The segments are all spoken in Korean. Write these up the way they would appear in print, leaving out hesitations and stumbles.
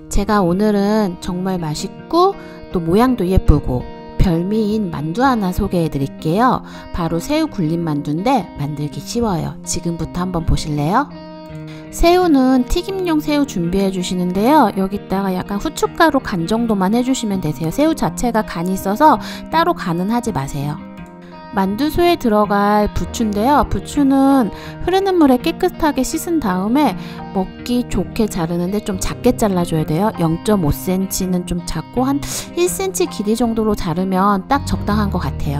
제가 오늘은 정말 맛있고 또 모양도 예쁘고 별미인 만두 하나 소개해 드릴게요. 바로 새우 굴린 만두인데 만들기 쉬워요. 지금부터 한번 보실래요? 새우는 튀김용 새우 준비해 주시는데요. 여기다가 약간 후춧가루 간 정도만 해주시면 되세요. 새우 자체가 간이 있어서 따로 간은 하지 마세요. 만두소에 들어갈 부추인데요. 부추는 흐르는 물에 깨끗하게 씻은 다음에 먹기 좋게 자르는데 좀 작게 잘라줘야 돼요. 0.5cm는 좀 작고 한 1cm 길이 정도로 자르면 딱 적당한 것 같아요.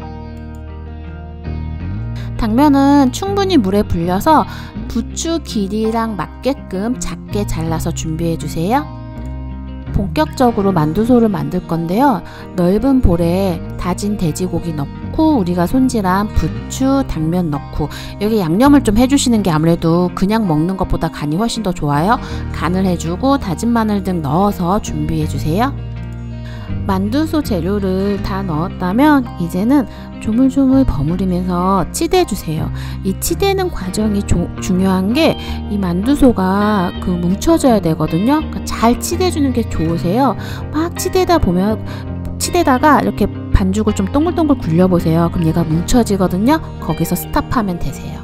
당면은 충분히 물에 불려서 부추 길이랑 맞게끔 작게 잘라서 준비해 주세요. 본격적으로 만두소를 만들 건데요. 넓은 볼에 다진 돼지고기 넣고 우리가 손질한 부추, 당면 넣고 여기 양념을 좀 해주시는 게 아무래도 그냥 먹는 것보다 간이 훨씬 더 좋아요. 간을 해주고 다진 마늘 등 넣어서 준비해 주세요. 만두소 재료를 다 넣었다면 이제는 조물조물 버무리면서 치대주세요. 이 치대는 과정이 중요한 게 이 만두소가 뭉쳐져야 되거든요. 그러니까 잘 치대주는 게 좋으세요. 막 치대다가 이렇게 반죽을 좀 동글동글 굴려보세요. 그럼 얘가 뭉쳐지거든요. 거기서 스탑하면 되세요.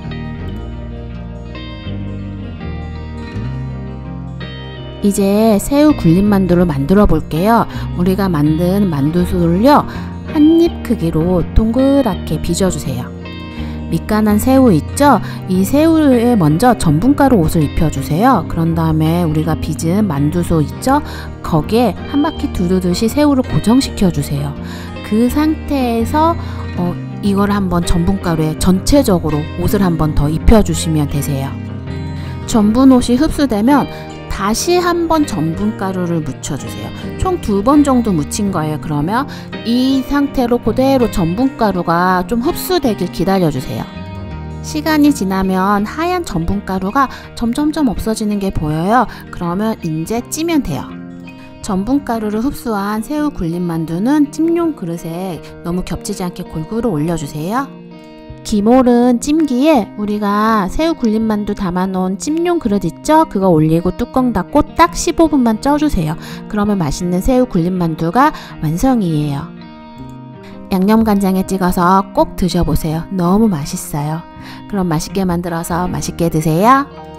이제 새우 굴린 만두를 만들어 볼게요. 우리가 만든 만두소를요, 한입 크기로 동그랗게 빚어주세요. 밑간한 새우 있죠? 이 새우에 먼저 전분가루 옷을 입혀주세요. 그런 다음에 우리가 빚은 만두소 있죠? 거기에 한 바퀴 두르듯이 새우를 고정시켜주세요. 그 상태에서 이걸 한번 전분가루에 전체적으로 옷을 한번 더 입혀주시면 되세요. 전분 옷이 흡수되면 다시 한번 전분가루를 묻혀주세요. 총 2번 정도 묻힌 거예요. 그러면 이 상태로 그대로 전분가루가 좀 흡수되길 기다려주세요. 시간이 지나면 하얀 전분가루가 점점점 없어지는 게 보여요. 그러면 이제 찌면 돼요. 전분가루를 흡수한 새우 굴린 만두는 찜용 그릇에 너무 겹치지 않게 골고루 올려주세요. 기모른 찜기에 우리가 새우 굴린 만두 담아놓은 찜용 그릇 있죠? 그거 올리고 뚜껑 닫고 딱 15분만 쪄주세요. 그러면 맛있는 새우 굴린 만두가 완성이에요. 양념간장에 찍어서 꼭 드셔보세요. 너무 맛있어요. 그럼 맛있게 만들어서 맛있게 드세요.